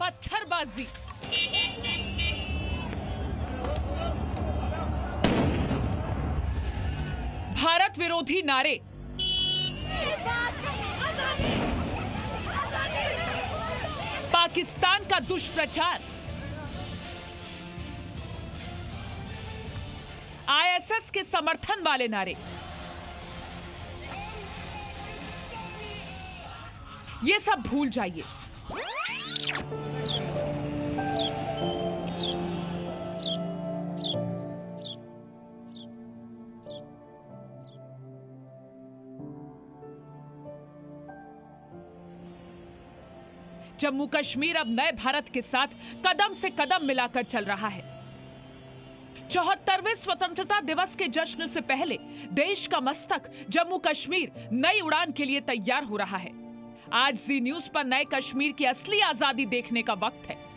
पत्थरबाजी। भारत विरोधी नारे, पाकिस्तान का दुष्प्रचार, आईएसएस के समर्थन वाले नारे, ये सब भूल जाइए। जम्मू कश्मीर अब नए भारत के साथ कदम से कदम मिलाकर चल रहा है। 74वें स्वतंत्रता दिवस के जश्न से पहले देश का मस्तक जम्मू कश्मीर नई उड़ान के लिए तैयार हो रहा है। आज जी न्यूज पर नए कश्मीर की असली आजादी देखने का वक्त है।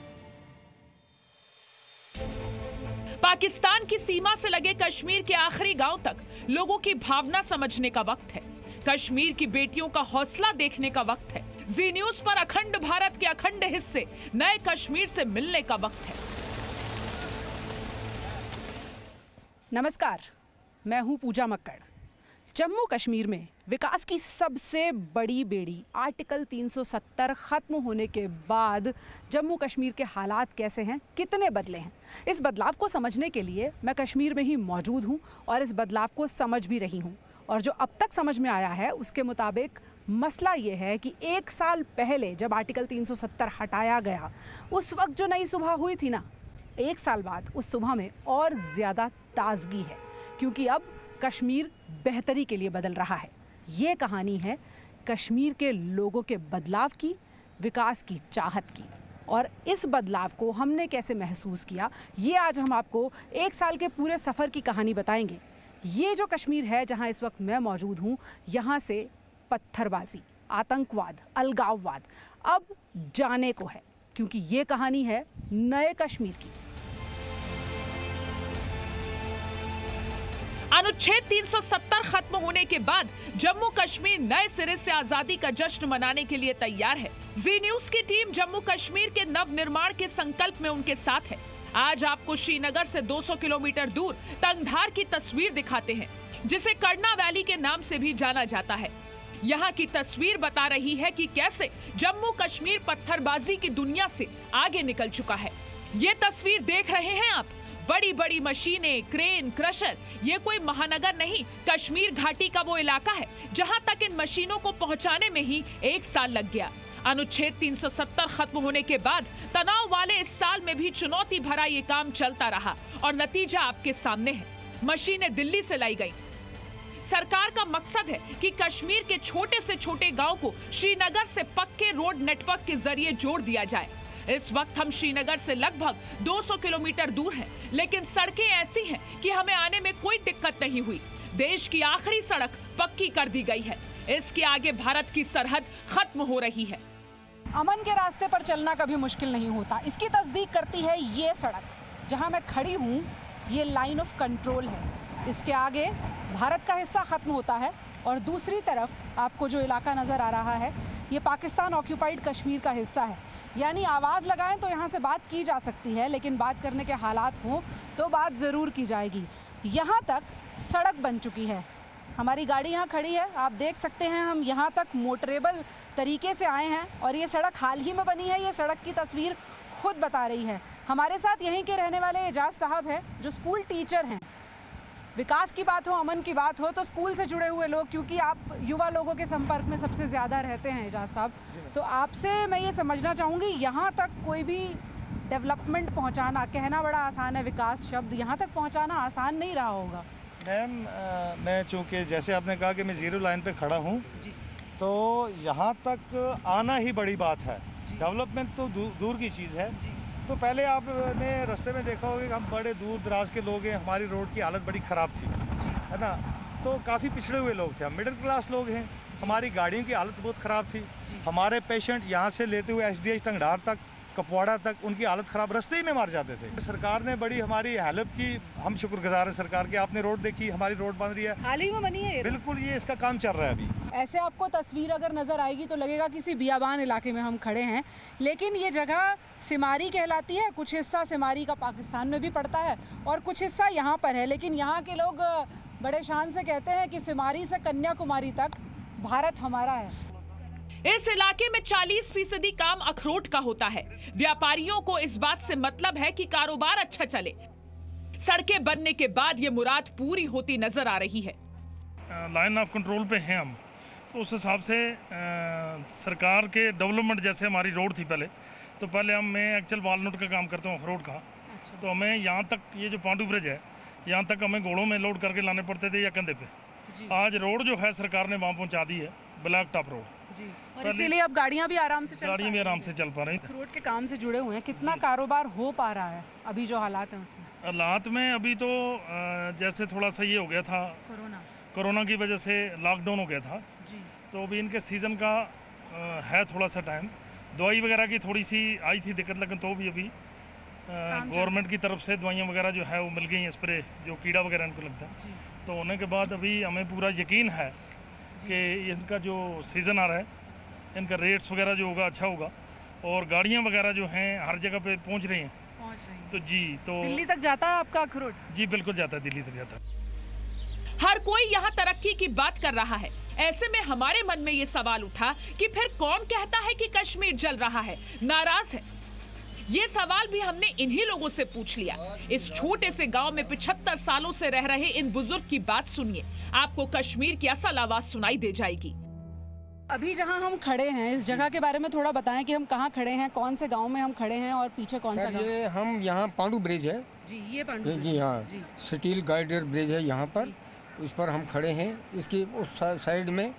पाकिस्तान की सीमा से लगे कश्मीर के आखिरी गांव तक लोगों की भावना समझने का वक्त है। कश्मीर की बेटियों का हौसला देखने का वक्त है। जी न्यूज पर अखंड भारत के अखंड हिस्से नए कश्मीर से मिलने का वक्त है। नमस्कार, मैं हूं पूजा मक्कड़। जम्मू कश्मीर में विकास की सबसे बड़ी बेड़ी आर्टिकल 370 खत्म होने के बाद जम्मू कश्मीर के हालात कैसे हैं, कितने बदले हैं, इस बदलाव को समझने के लिए मैं कश्मीर में ही मौजूद हूं और इस बदलाव को समझ भी रही हूं। और जो अब तक समझ में आया है उसके मुताबिक मसला ये है कि 1 साल पहले जब आर्टिकल 370 हटाया गया, उस वक्त जो नई सुबह हुई थी ना, 1 साल बाद उस सुबह में और ज़्यादा ताजगी है, क्योंकि अब कश्मीर बेहतरी के लिए बदल रहा है। ये कहानी है कश्मीर के लोगों के बदलाव की, विकास की चाहत की। और इस बदलाव को हमने कैसे महसूस किया, ये आज हम आपको 1 साल के पूरे सफ़र की कहानी बताएंगे। ये जो कश्मीर है जहाँ इस वक्त मैं मौजूद हूँ, यहाँ से पत्थरबाजी, आतंकवाद, अलगाववाद अब जाने को है, क्योंकि ये कहानी है नए कश्मीर की। अनुच्छेद 370 खत्म होने के बाद जम्मू कश्मीर नए सिरे से आजादी का जश्न मनाने के लिए तैयार है। जी न्यूज की टीम जम्मू कश्मीर के नव निर्माण के संकल्प में उनके साथ है। आज आपको श्रीनगर से 200 किलोमीटर दूर तंगधार की तस्वीर दिखाते हैं, जिसे कर्ना वैली के नाम से भी जाना जाता है। यहाँ की तस्वीर बता रही है कि कैसे जम्मू कश्मीर पत्थरबाजी की दुनिया से आगे निकल चुका है। ये तस्वीर देख रहे हैं आप, बड़ी बड़ी मशीनें, क्रेन, क्रशर, ये कोई महानगर नहीं, कश्मीर घाटी का वो इलाका है जहाँ तक इन मशीनों को पहुँचाने में ही 1 साल लग गया। अनुच्छेद 370 खत्म होने के बाद तनाव वाले इस साल में भी चुनौती भरा ये काम चलता रहा और नतीजा आपके सामने है। मशीनें दिल्ली से लाई गई। सरकार का मकसद है कि कश्मीर के छोटे से छोटे गांव को श्रीनगर से पक्के रोड नेटवर्क के जरिए जोड़ दिया जाए। इस वक्त हम श्रीनगर से लगभग 200 किलोमीटर दूर हैं, लेकिन सड़कें ऐसी हैं कि हमें आने में कोई दिक्कत नहीं हुई। देश की आखिरी सड़क पक्की कर दी गई है। इसके आगे भारत की सरहद खत्म हो रही है। अमन के रास्ते पर चलना कभी मुश्किल नहीं होता। इसकी तस्दीक करती है ये सड़क जहां मैं खड़ी हूं। ये लाइन ऑफ कंट्रोल है। इसके आगे भारत का हिस्सा खत्म होता है और दूसरी तरफ आपको जो इलाका नज़र आ रहा है, ये पाकिस्तान ऑक्यूपाइड कश्मीर का हिस्सा है। यानी आवाज़ लगाएं तो यहाँ से बात की जा सकती है, लेकिन बात करने के हालात हों तो बात ज़रूर की जाएगी। यहाँ तक सड़क बन चुकी है। हमारी गाड़ी यहाँ खड़ी है, आप देख सकते हैं। हम यहाँ तक मोटरेबल तरीके से आए हैं और ये सड़क हाल ही में बनी है। ये सड़क की तस्वीर खुद बता रही है। हमारे साथ यहीं के रहने वाले एजाज साहब हैं, जो स्कूल टीचर हैं। विकास की बात हो, अमन की बात हो, तो स्कूल से जुड़े हुए लोग, क्योंकि आप युवा लोगों के संपर्क में सबसे ज़्यादा रहते हैं एजाज साहब, तो आपसे मैं ये समझना चाहूँगी, यहाँ तक कोई भी डेवलपमेंट पहुँचाना, कहना बड़ा आसान है विकास शब्द, यहाँ तक पहुँचाना आसान नहीं रहा होगा। मैम, मैं चूँकि जैसे आपने कहा कि मैं ज़ीरो लाइन पे खड़ा हूँ, तो यहाँ तक आना ही बड़ी बात है। डेवलपमेंट तो दूर की चीज़ है। तो पहले आपने रास्ते में देखा होगा कि हम बड़े दूर दराज के लोग हैं, हमारी रोड की हालत बड़ी ख़राब थी, है ना। तो काफ़ी पिछड़े हुए लोग थे, हम मिडिल क्लास लोग हैं। हमारी गाड़ियों की हालत बहुत ख़राब थी। हमारे पेशेंट यहाँ से लेते हुए SDH तंगधार तक कपवाड़ा तक उनकी हालत ख़राब, रास्ते ही में मार जाते थे। सरकार ने बड़ी हमारी हेल्प की, हम शुक्रगुजार हैं सरकार के। आपने रोड देखी, हमारी रोड बन रही है, हाल ही में बनी है। बिल्कुल, ये इसका काम चल रहा है अभी। ऐसे आपको तस्वीर अगर नज़र आएगी तो लगेगा किसी बियाबान इलाके में हम खड़े हैं, लेकिन ये जगह सिमारी कहलाती है। कुछ हिस्सा सिमारी का पाकिस्तान में भी पड़ता है और कुछ हिस्सा यहाँ पर है, लेकिन यहाँ के लोग बड़े शान से कहते हैं कि सिमारी से कन्याकुमारी तक भारत हमारा है। इस इलाके में 40% काम अखरोट का होता है। व्यापारियों को इस बात से मतलब है कि कारोबार अच्छा चले। सड़कें बनने के बाद ये मुराद पूरी होती नजर आ रही है। लाइन ऑफ कंट्रोल पे हैं हम, तो उस हिसाब से सरकार के डेवलपमेंट, जैसे हमारी रोड थी पहले, तो पहले मैं एक्चुअल वालनट का काम करता हूँ अखरोट का। तो हमें यहाँ तक, ये जो पांडू ब्रिज है, यहाँ तक हमें घोड़ों में लोड करके लाने पड़ते थे या कंधे पे। आज रोड जो है सरकार ने वहाँ पहुँचा दी है, ब्लैक टॉप रोड, और इसीलिए अब गाड़ियाँ भी आराम से चल पा रही हैं। अखरोट के काम से जुड़े हुए हैं, कितना कारोबार हो पा रहा है अभी जो हालात हैं उसमें? हालात में अभी तो जैसे थोड़ा सा ये हो गया था, कोरोना की वजह से लॉकडाउन हो गया था, तो अभी इनके सीज़न का है थोड़ा सा टाइम। दवाई वगैरह की थोड़ी सी आई थी दिक्कत, लेकिन तो भी अभी गवर्नमेंट की तरफ से दवाइयाँ वगैरह जो है वो मिल गई हैं, स्प्रे जो कीड़ा वगैरह इनको लगता है। तो होने के बाद अभी हमें पूरा यकीन है कि इनका जो सीज़न आ रहा है, इनका रेट्स वगैरह जो होगा अच्छा होगा, और गाड़ियाँ वगैरह जो हैं हर जगह पे पहुँच रही हैं। तो जी, तो दिल्ली तक जाता है आपका अखरोट? जी बिल्कुल जाता है, दिल्ली तक जाता है। हर कोई यहाँ तरक्की की बात कर रहा है। ऐसे में हमारे मन में ये सवाल उठा कि फिर कौन कहता है कि कश्मीर जल रहा है, नाराज है? ये सवाल भी हमने इन्हीं लोगों से पूछ लिया। इस छोटे से गांव में 75 सालों से रह रहे इन बुजुर्ग की बात सुनिए, आपको कश्मीर की असल आवाज सुनाई दे जाएगी। अभी जहां हम खड़े हैं, इस जगह के बारे में थोड़ा बताएं कि हम कहां खड़े हैं, कौन से गांव में हम खड़े हैं और पीछे कौन सा गांव? ये हम यहाँ पांडू ब्रिज है जी, ये पांडू जी हाँ, स्टील गाइडर ब्रिज है यहाँ पर, उस पर हम खड़े हैं। इसकी उस साइड में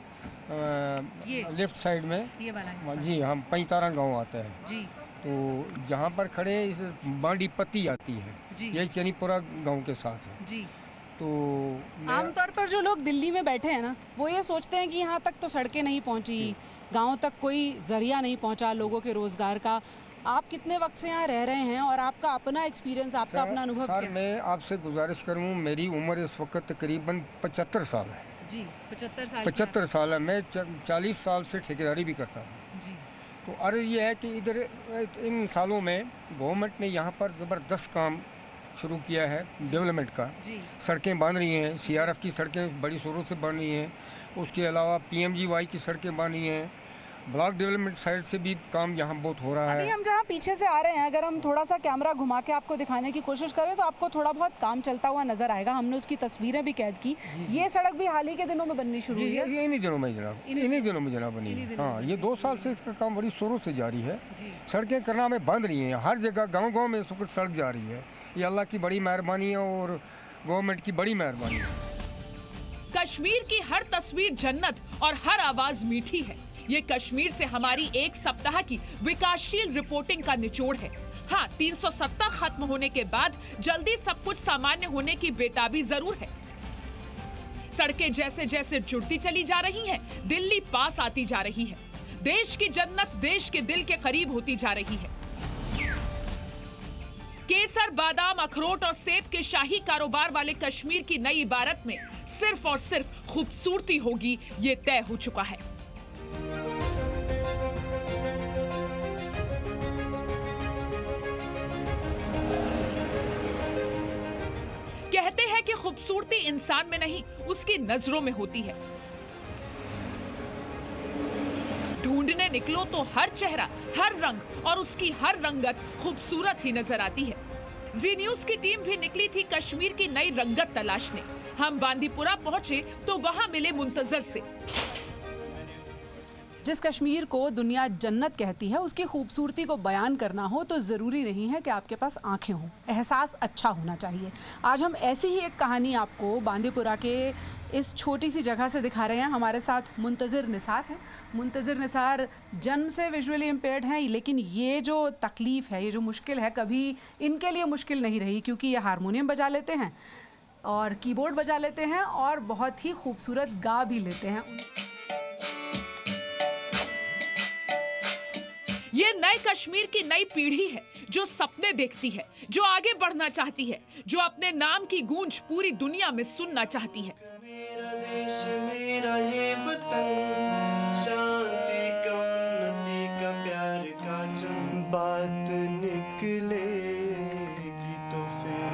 लेफ्ट साइड में ये वाला जी हम पैतारा गांव आता है जी। तो जहाँ पर खड़े हैं, इस बांडी पत्ती आती है, यही चनीपुरा गांव के साथ है जी। तो आमतौर पर जो लोग दिल्ली में बैठे हैं ना, वो ये सोचते हैं कि यहाँ तक तो सड़कें नहीं पहुँची, गांव तक कोई जरिया नहीं पहुँचा लोगों के रोजगार का। आप कितने वक्त से यहाँ रह रहे हैं और आपका अपना एक्सपीरियंस, आपका अपना अनुभव क्या है? मैं आपसे गुजारिश करूँ, मेरी उम्र इस वक्त तकरीबन 75 साल है जी। 75 साल है। मैं 40 साल से ठेकेदारी भी करता हूँ। तो अर्ज़ ये है कि इधर इन सालों में गवर्नमेंट ने यहाँ पर ज़बरदस्त काम शुरू किया है डेवलपमेंट का। सड़कें बन रही हैं, CRF की सड़कें बड़ी शोरों से बन रही हैं, उसके अलावा PMGY की सड़कें बन रही हैं, ब्लॉक डेवलपमेंट साइड से भी काम यहाँ बहुत हो रहा है। अभी हम जहाँ पीछे से आ रहे हैं, अगर हम थोड़ा सा कैमरा घुमा के आपको दिखाने की कोशिश करें तो आपको थोड़ा बहुत काम चलता हुआ नजर आएगा। हमने उसकी तस्वीरें भी कैद की। ये सड़क भी हाल ही के दिनों में बननी शुरू हुई है? ये इन्हीं दिनों में जनाब, इन्हीं दिनों में जनाब बनी है। हाँ, ये 2 साल से इसका काम बड़ी शोरों से जारी है। सड़कें करना में बंद रही हैं, हर जगह गाँव में इस वक्त सड़क जा रही है। ये अल्लाह की बड़ी मेहरबानी है और गवर्नमेंट की बड़ी मेहरबानी है। कश्मीर की हर तस्वीर जन्नत और हर आवाज मीठी है। ये कश्मीर से हमारी एक सप्ताह की विकासशील रिपोर्टिंग का निचोड़ है। हाँ, 370 खत्म होने के बाद जल्दी सब कुछ सामान्य होने की बेताबी जरूर है। सड़कें जैसे जैसे जुड़ती चली जा रही हैं, दिल्ली पास आती जा रही है। देश की जन्नत देश के दिल के करीब होती जा रही है। केसर, बादाम, अखरोट और सेब के शाही कारोबार वाले कश्मीर की नई इबारत में सिर्फ और सिर्फ खूबसूरती होगी, ये तय हो चुका है। कहते हैं कि खूबसूरती इंसान में नहीं, उसकी नजरों में होती है। ढूंढने निकलो तो हर चेहरा, हर रंग और उसकी हर रंगत खूबसूरत ही नजर आती है। जी न्यूज की टीम भी निकली थी कश्मीर की नई रंगत तलाशने। हम बांदीपुरा पहुंचे तो वहां मिले मुंतजर से। जिस कश्मीर को दुनिया जन्नत कहती है, उसकी खूबसूरती को बयान करना हो तो ज़रूरी नहीं है कि आपके पास आंखें हों, एहसास अच्छा होना चाहिए। आज हम ऐसी ही एक कहानी आपको बांदीपुरा के इस छोटी सी जगह से दिखा रहे हैं। हमारे साथ मुंतज़िर निसार हैं। मुंतज़िर निसार जन्म से विजुअली इम्पेयर्ड हैं, लेकिन ये जो तकलीफ़ है, ये जो मुश्किल है, कभी इनके लिए मुश्किल नहीं रही, क्योंकि ये हारमोनियम बजा लेते हैं और कीबोर्ड बजा लेते हैं और बहुत ही खूबसूरत गा भी लेते हैं। ये नए कश्मीर की नई पीढ़ी है जो सपने देखती है, जो आगे बढ़ना चाहती है, जो अपने नाम की गूंज पूरी दुनिया में सुनना चाहती है। मेरा देश मेरा ये वतन, शांति का उन्नति का प्यार का जब बात निकलेगी तो फिर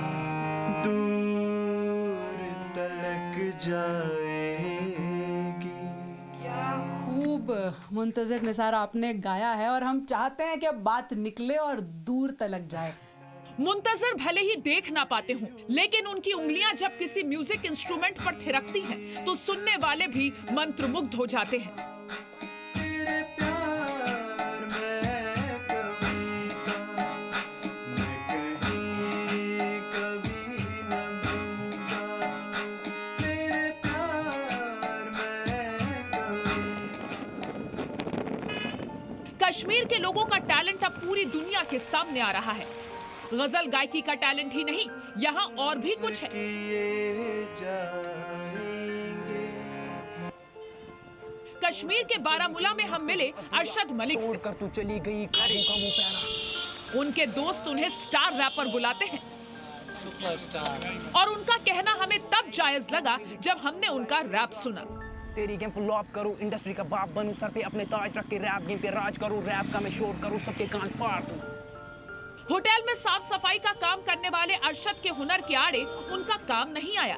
दूर तलक जाएगी। खूब मुंतज़िर निसार आपने गाया है और हम चाहते हैं कि अब बात निकले और दूर तलक जाए। मुंतज़िर भले ही देख ना पाते हों, लेकिन उनकी उंगलियां जब किसी म्यूजिक इंस्ट्रूमेंट पर थिरकती हैं, तो सुनने वाले भी मंत्रमुग्ध हो जाते हैं। तेरे प्यार में कविता, मैं कहीं कभी न भूलता। तेरे प्यार में कविता। कश्मीर के लोगों का टैलेंट अब पूरी दुनिया के सामने आ रहा है। गजल गायकी का टैलेंट ही नहीं, यहाँ और भी कुछ है। कश्मीर के बारामूला में हम मिले अरशद मलिक से। तू चली गई का वो प्यारा। उनके दोस्त उन्हें स्टार रैपर बुलाते हैं सुपरस्टार। और उनका कहना हमें तब जायज लगा जब हमने उनका रैप सुना। तेरी गेम फुल ऑफ करूं, इंडस्ट्री का बाप बनूं, सर पे अपने ताज रख के रैप गेम पे राज करूं, रैप का मैं शोर करूं, सबके कान फाड़ दूं। होटल में साफ सफाई का काम करने वाले अरशद के हुनर के आड़े उनका काम नहीं आया।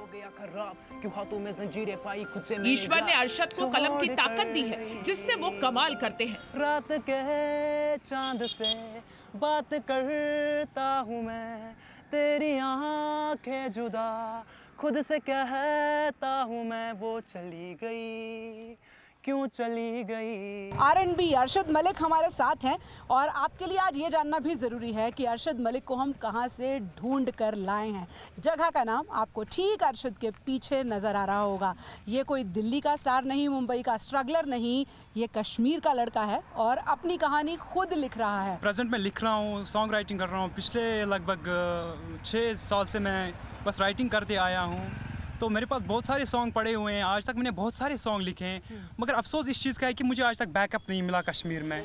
ईश्वर ने अरशद को कलम की ताकत दी है, जिससे वो कमाल करते हैं। रात के चांद से बात करता हूँ मैं, तेरी आंखें जुदा खुद से कहता हूँ मैं, वो चली गई क्यों चली गई। R&B अरशद मलिक हमारे साथ हैं और आपके लिए आज ये जानना भी ज़रूरी है कि अरशद मलिक को हम कहाँ से ढूंढ कर लाए हैं। जगह का नाम आपको ठीक अरशद के पीछे नज़र आ रहा होगा। ये कोई दिल्ली का स्टार नहीं, मुंबई का स्ट्रगलर नहीं, ये कश्मीर का लड़का है और अपनी कहानी खुद लिख रहा है। प्रेजेंट में लिख रहा हूँ, सॉन्ग राइटिंग कर रहा हूँ। पिछले लगभग 6 साल से मैं बस राइटिंग करते आया हूँ, तो मेरे पास बहुत सारे सॉन्ग पड़े हुए हैं। आज तक मैंने बहुत सारे सॉन्ग लिखे हैं, मगर अफसोस इस चीज़ का है कि मुझे आज तक बैकअप नहीं मिला कश्मीर में।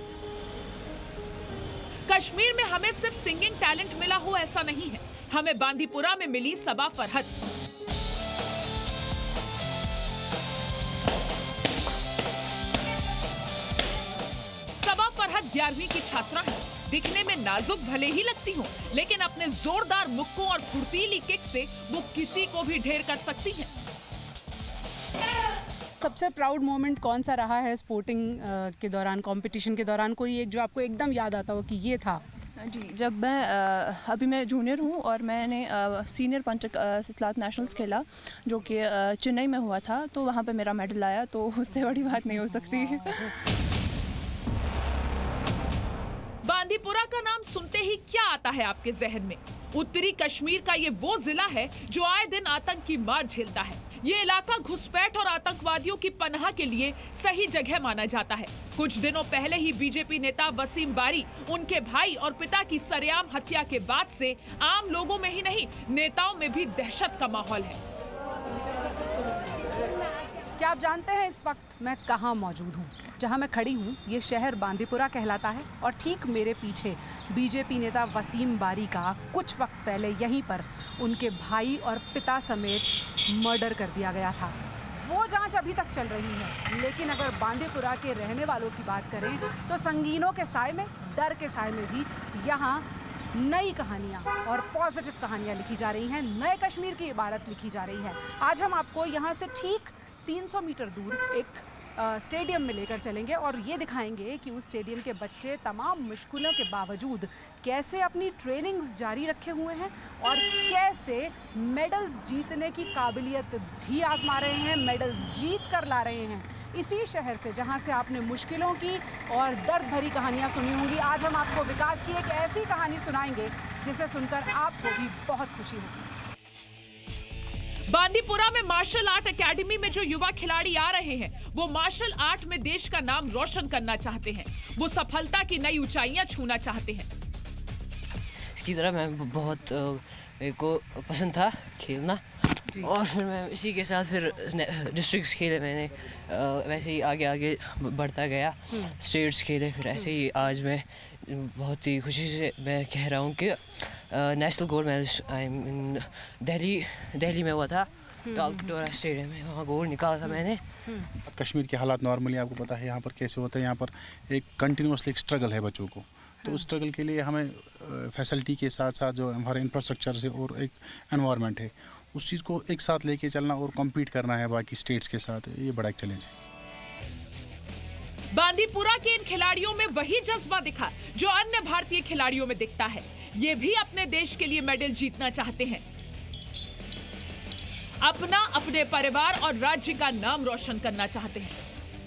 कश्मीर में हमें सिर्फ सिंगिंग टैलेंट मिला हो ऐसा नहीं है। हमें बांदीपुरा में मिली सबा फरहत। सबा फरहत 11वीं की छात्रा है। दिखने में नाजुक भले ही लगती हो, लेकिन अपने जोरदार मुक्कों और फुर्तीली किक से वो किसी को भी ढेर कर सकती हैं। सबसे प्राउड मोमेंट कौन सा रहा है स्पोर्टिंग के दौरान, कंपटीशन के दौरान? कोई एक जो आपको एकदम याद आता हो कि ये था? जी, जब मैं अभी मैं जूनियर हूँ और मैंने सीनियर पंचक सितलात नेशनल्स खेला जो कि चेन्नई में हुआ था, तो वहाँ पे मेरा मेडल आया, तो उससे बड़ी बात नहीं हो सकती। बांदीपुरा का नाम सुनते ही क्या आता है आपके जहन में? उत्तरी कश्मीर का ये वो जिला है जो आए दिन आतंक की मार झेलता है। ये इलाका घुसपैठ और आतंकवादियों की पनाह के लिए सही जगह माना जाता है। कुछ दिनों पहले ही बीजेपी नेता वसीम बारी, उनके भाई और पिता की सरेआम हत्या के बाद से आम लोगों में ही नहीं, नेताओं में भी दहशत का माहौल है। क्या आप जानते हैं इस वक्त मैं कहाँ मौजूद हूँ? जहाँ मैं खड़ी हूँ ये शहर बांदीपुरा कहलाता है और ठीक मेरे पीछे बीजेपी नेता वसीम बारी का कुछ वक्त पहले यहीं पर उनके भाई और पिता समेत मर्डर कर दिया गया था। वो जांच अभी तक चल रही है, लेकिन अगर बांदीपुरा के रहने वालों की बात करें तो संगीनों के साए में, डर के साए में भी यहाँ नई कहानियाँ और पॉजिटिव कहानियाँ लिखी जा रही हैं। नए कश्मीर की इबारत लिखी जा रही है। आज हम आपको यहाँ से ठीक 300 मीटर दूर एक स्टेडियम में लेकर चलेंगे और ये दिखाएंगे कि उस स्टेडियम के बच्चे तमाम मुश्किलों के बावजूद कैसे अपनी ट्रेनिंग्स जारी रखे हुए हैं और कैसे मेडल्स जीतने की काबिलियत भी आजमा रहे हैं, मेडल्स जीत कर ला रहे हैं। इसी शहर से जहां से आपने मुश्किलों की और दर्द भरी कहानियां सुनी होंगी, आज हम आपको विकास की एक ऐसी कहानी सुनाएंगे जिसे सुनकर आपको भी बहुत खुशी होगी। बांदीपुरा में मार्शल आर्ट एकेडमी में जो युवा खिलाड़ी आ रहे हैं, वो मार्शल आर्ट में देश का नाम रोशन करना चाहते हैं। वो सफलता की नई ऊंचाइयां छूना चाहते हैं। इसकी तरह मैं बहुत मेरे को पसंद था खेलना, और फिर मैं इसी के साथ फिर डिस्ट्रिक्ट्स खेले मैंने, वैसे ही आगे आगे बढ़ता गया, स्टेट्स खेले, फिर ऐसे ही आज मैं बहुत ही खुशी से मैं कह रहा हूँ कि national gold medalist I am in Delhi में हुआ था, कटोरा स्टेडियम में, वहाँ गोल्ड निकाला था मैंने। कश्मीर के हालात नॉर्मली आपको पता है यहाँ पर कैसे होता है, यहाँ पर एक कंटिन्यूसली एक स्ट्रगल है बच्चों को, तो उस स्ट्रगल के लिए हमें फैसिलिटी के साथ साथ जो हमारे इंफ्रास्ट्रक्चर से और एक एनवायरनमेंट है उस चीज़ को एक साथ लेके चलना और कम्पीट करना है बाकी स्टेट्स के साथ, ये बड़ा एक चैलेंज है। बांदीपुरा के इन खिलाड़ियों में वही जज्बा दिखा जो अन्य भारतीय खिलाड़ियों में दिखता है। ये भी अपने देश के लिए मेडल जीतना चाहते हैं, अपना, अपने परिवार और राज्य का नाम रोशन करना चाहते हैं।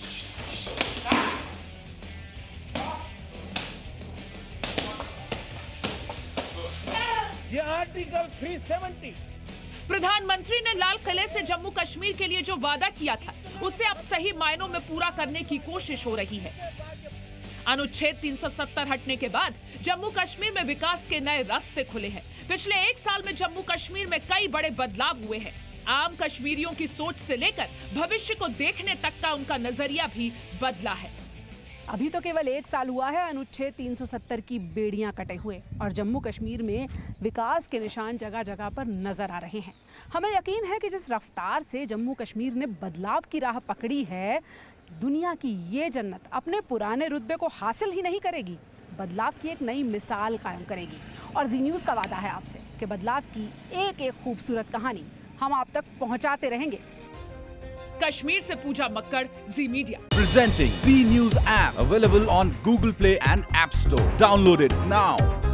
ये आर्टिकल 370 प्रधानमंत्री ने लाल किले से जम्मू कश्मीर के लिए जो वादा किया था उसे अब सही मायनों में पूरा करने की कोशिश हो रही है। अनुच्छेद 370 हटने के बाद जम्मू कश्मीर में विकास के नए रास्ते खुले हैं। पिछले 1 साल में जम्मू कश्मीर में कई बड़े बदलाव हुए हैं। आम कश्मीरियों की सोच से लेकर भविष्य को देखने तक का उनका नजरिया भी बदला है। अभी तो केवल 1 साल हुआ है अनुच्छेद 370 की बेड़ियां कटे हुए, और जम्मू कश्मीर में विकास के निशान जगह जगह पर नजर आ रहे हैं। हमें यकीन है कि जिस रफ्तार से जम्मू कश्मीर ने बदलाव की राह पकड़ी है, दुनिया की ये जन्नत अपने पुराने रुतबे को हासिल ही नहीं करेगी, बदलाव की एक नई मिसाल कायम करेगी। और जी न्यूज़ का वादा है आपसे कि बदलाव की एक एक खूबसूरत कहानी हम आप तक पहुंचाते रहेंगे। कश्मीर से Pooja Makkar, Zee media. Presenting B News app, available on Google Play and App Store. Download it now.